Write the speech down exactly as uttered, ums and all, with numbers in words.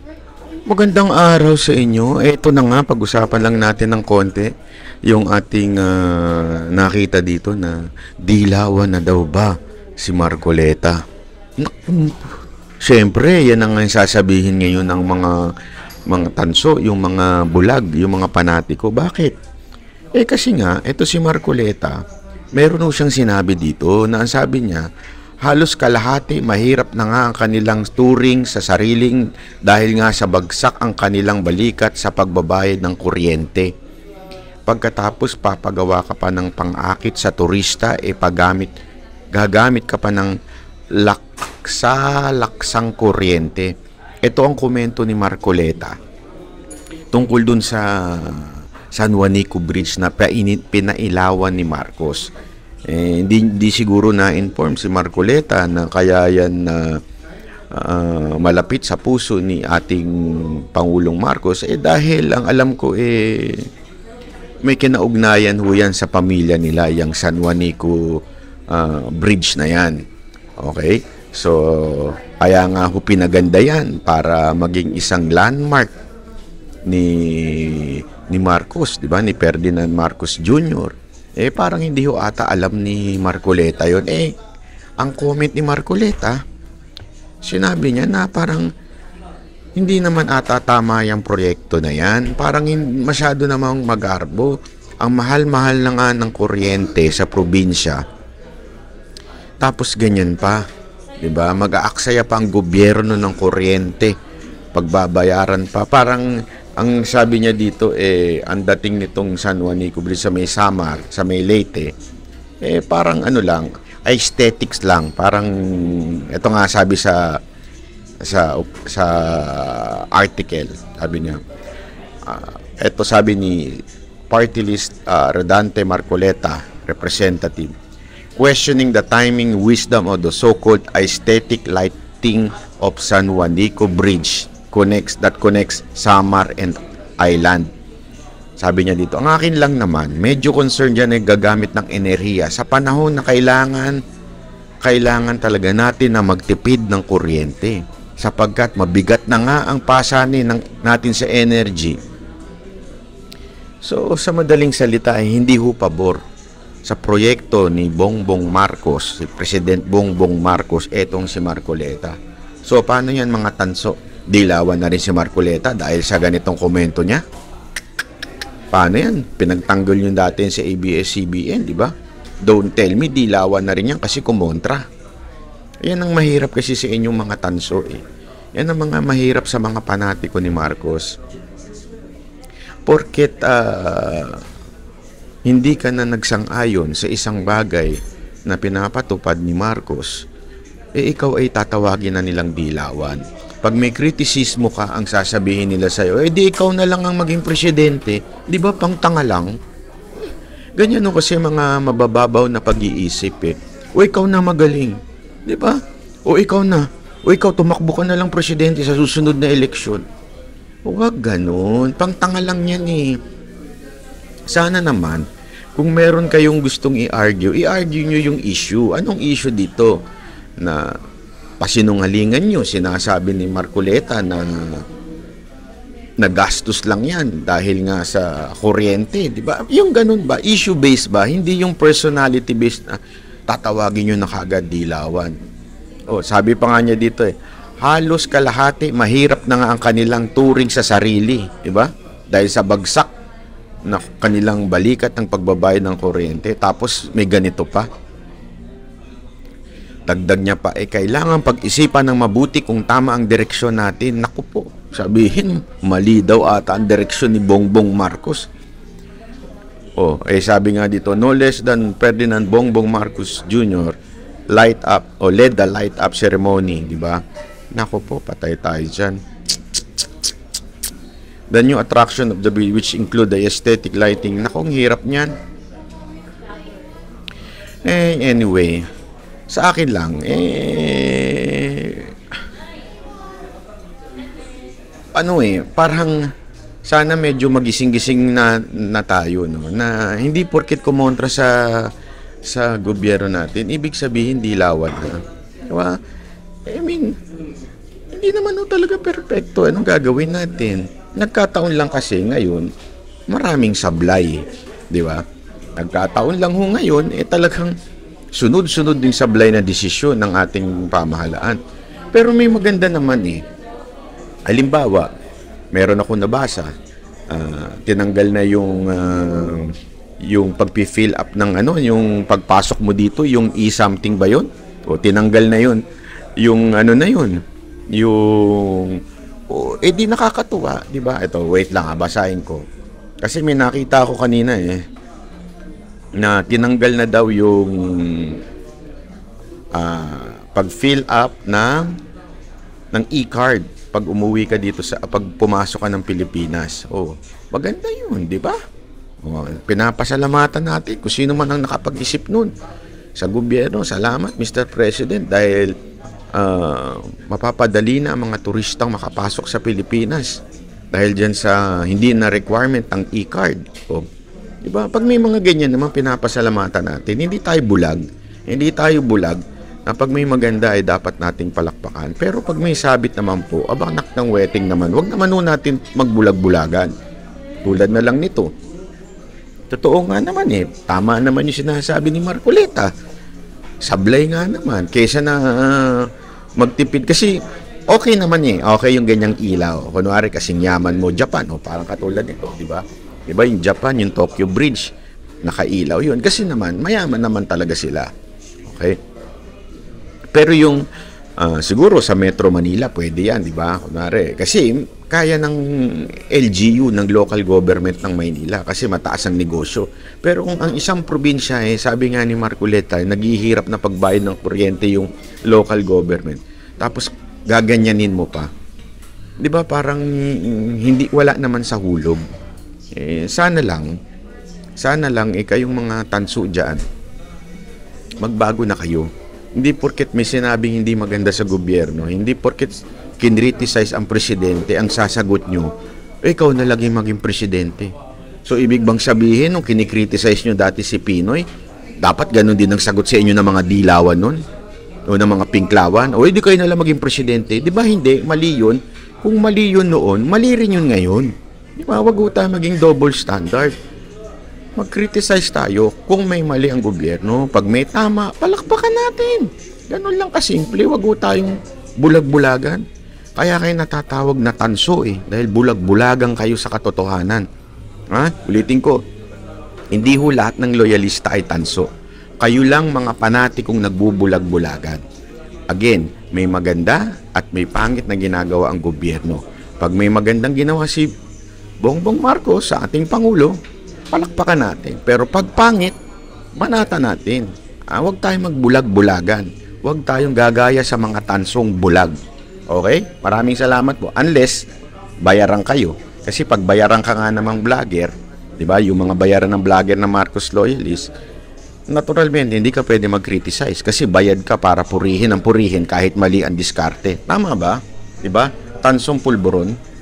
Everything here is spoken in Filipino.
Magandang araw sa inyo. Eto na nga, pag-usapan lang natin ng konti yung ating ah, nakita dito na dilawan na daw ba si Marcoleta. Naku, Siyempre, yan ang sasabihin ngayon ng mga mga tanso, yung mga bulag, yung mga panatiko. Bakit? Eh kasi nga, eto si Marcoleta, meron nung siyang sinabi dito na ang sabi niya, halos kalahati mahirap na nga ang kanilang turing sa sariling dahil nga sa bagsak ang kanilang balikat sa pagbabayad ng kuryente. Pagkatapos papagawa ka pa ng pang-akit sa turista, e paggamit, gagamit ka pa ng laksa, laksang kuryente. Ito ang komento ni Marcoleta tungkol dun sa San Juanico Bridge na painit, pinailawan ni Marcos. Eh, hindi, hindi siguro na-inform si Marcoleta na kaya yan na uh, malapit sa puso ni ating Pangulong Marcos. Eh dahil ang alam ko eh may kinaugnayan ho yan sa pamilya nila, yung San Juanico uh, Bridge na yan. Okay? So, kaya nga ho pinaganda yan para maging isang landmark ni ni Marcos, di ba? Ni Ferdinand Marcos Junior Eh, parang hindi ho ata alam ni Marcoleta yon. Eh, ang comment ni Marcoleta, sinabi niya na parang hindi naman ata tama yung proyekto na yan. Parang masyado namang magarbo. Ang mahal-mahal na nga ng kuryente sa probinsya. Tapos ganyan pa. Diba? Mag-aaksaya pa ang gobyerno ng kuryente. Pagbabayaran pa. Parang ang sabi niya dito, eh, ang dating nitong San Juanico Bridge sa may Samar, sa may Leyte, eh, parang ano lang, aesthetics lang. Parang, ito nga sabi sa, sa, sa article, sabi niya, uh, ito sabi ni Party List uh, Rodante Marcoleta, representative, questioning the timing wisdom of the so-called aesthetic lighting of San Juanico Bridge connects that connects Samar and Island. Sabi niya dito, ang akin lang naman, medyo concerned dyan ay gagamit ng enerhiya sa panahon na kailangan kailangan talaga natin na magtipid ng kuryente sapagkat mabigat na nga ang pasanin ng, natin sa energy. So, sa madaling salita ay hindi ho pabor sa proyekto ni Bongbong Marcos, si President Bongbong Marcos, etong si Marcoleta. So, paano yan mga tanso? Dilawan na rin si Marcoleta dahil sa ganitong komento niya. Paano yan? Pinagtanggol yung dati sa A B S C B N, di ba? Don't tell me, dilawan na rin yan kasi kumontra. Yan ang mahirap kasi sa inyong mga tanso eh. Yan ang mga mahirap sa mga panatiko ni Marcos. Porket uh, hindi ka na nagsang-ayon sa isang bagay na pinapatupad ni Marcos, eh ikaw ay tatawagin na nilang dilawan. Pag may kritisismo ka, ang sasabihin nila sa'yo, eh di ikaw na lang ang maging presidente. Di ba pang tanga lang? Ganyan no kasi mga mabababaw na pag-iisip eh. O ikaw na magaling. Di ba? O ikaw na. O ikaw tumakbo ka na lang presidente sa susunod na eleksyon. Huwag ganun. Pang tanga lang yan eh. Sana naman, kung meron kayong gustong i-argue, i-argue nyo yung issue. Anong issue dito? Na pasinungalingan nyo, sinasabi ni Marcoleta na nagastos lang yan dahil nga sa kuryente, di ba? Yung ganun ba? Issue-based ba? Hindi yung personality-based na tatawagin nyo na kagad dilawan. O, sabi pa nga niya dito eh, halos kalahati, mahirap na nga ang kanilang turing sa sarili, di ba? Dahil sa bagsak na kanilang balikat ng pagbabayad ng kuryente, tapos may ganito pa. Dagdag niya pa, eh kailangan pag-isipan ng mabuti kung tama ang direksyon natin. Naku po, sabihin, mali daw ata ang direksyon ni Bongbong Marcos. Oh, eh sabi nga dito, no less than Ferdinand Bongbong Marcos Junior light up, o led the light up ceremony, di ba? Naku po, patay tayo dyan. The new attraction of the bridge, which include the aesthetic lighting. Naku, ang hirap niyan. Eh, anyway, sa akin lang, eh, ano eh, parang sana medyo magising-gising na, na tayo, no? Na hindi porket kumontra sa sa gobyerno natin, ibig sabihin dilawan na. Diba? I mean, hindi hindi naman ho talaga perfecto. Anong gagawin natin? Nagkataon lang kasi ngayon, maraming sablay. Di ba? Nagkataon lang ho ngayon, eh talagang sunod-sunod din sablay na desisyon ng ating pamahalaan. Pero may maganda naman eh. Halimbawa, meron ako nabasa, uh, tinanggal na yung uh, yung pag-fill up ng ano, yung pagpasok mo dito, yung e-something ba yun? O tinanggal na yun. Yung ano na yun, yung oh, eh di nakakatuwa, di ba? Ito, wait lang, ah, basahin ko. Kasi may nakita ako kanina eh na tinanggal na daw yung uh, pag-fill up ng ng e-card pag umuwi ka dito sa pag pumasok ka ng Pilipinas. Oh, maganda 'yun, di ba? Oh, pinapasalamatan natin kung sino man ang nakapag-isip nun sa gobyerno. Salamat, Mister President, dahil uh, mapapadali na ang mga turistang makapasok sa Pilipinas dahil diyan sa hindi na requirement ang e-card. Oh, diba? Pag may mga ganyan naman, pinapasalamatan natin. Hindi tayo bulag. Hindi tayo bulag na pag may maganda ay dapat nating palakpakan. Pero pag may sabit naman po, abang nak ng wedding naman, wag naman po natin magbulag-bulagan. Tulad na lang nito. Totoo nga naman eh. Tama naman yung sinasabi ni Marcoleta. Sablay nga naman. Kesa na uh, magtipid. Kasi okay naman eh. Okay yung ganyang ilaw. Kunwari kasing yaman mo, Japan. O, parang katulad nito, di ba? Diba yung Japan, yung Tokyo Bridge, nakailaw yun. Kasi naman, mayaman naman talaga sila. Okay? Pero yung, uh, siguro sa Metro Manila, pwede yan, di ba? Kunwari, kasi kaya ng L G U, ng local government ng Maynila, kasi mataas ang negosyo. Pero kung ang isang probinsya, eh, sabi nga ni Marcoleta, naghihirap na pagbayad ng kuryente yung local government. Tapos, gaganyanin mo pa. Di ba? Parang hindi, wala naman sa hulog. Eh, sana lang, sana lang, eh, kayong mga tanso dyan, magbago na kayo. Hindi porket may sinabing hindi maganda sa gobyerno, hindi porket kinriticize ang presidente, ang sasagot nyo, eh, ikaw na lagi maging presidente. So, ibig bang sabihin, nung kinikriticize nyo dati si Pinoy, dapat ganun din ang sagot sa inyo ng mga dilawan nun? O ng mga pinklawan? O, hindi kayo na lang maging presidente? Di ba hindi? Mali yun. Kung mali yun noon, mali rin yun ngayon. Di ba, wag tayo maging double standard. Mag-criticize tayo kung may mali ang gobyerno. Pag may tama, palakpakan natin. Ganun lang kasimple. Wag tayong bulag-bulagan. Kaya kayo natatawag na tanso eh. Dahil bulag-bulagan kayo sa katotohanan. Ha? Ulitin ko. Hindi ho lahat ng loyalista ay tanso. Kayo lang mga panatikong nagbubulag-bulagan. Again, may maganda at may pangit na ginagawa ang gobyerno. Pag may magandang ginawa si Bongbong Marcos sa ating Pangulo, palakpakan natin. Pero pag pangit, banata natin. Ah, huwag tayong magbulag-bulagan. Huwag tayong gagaya sa mga tansong bulag. Okay? Maraming salamat po. Unless, bayaran kayo. Kasi pag bayaran ka nga namang vlogger, di ba, yung mga bayaran ng vlogger na Marcos loyalist, naturalmente, hindi ka pwede mag-criticize kasi bayad ka para purihin ang purihin kahit mali ang diskarte. Tama ba? Di ba? Tansong pulburon.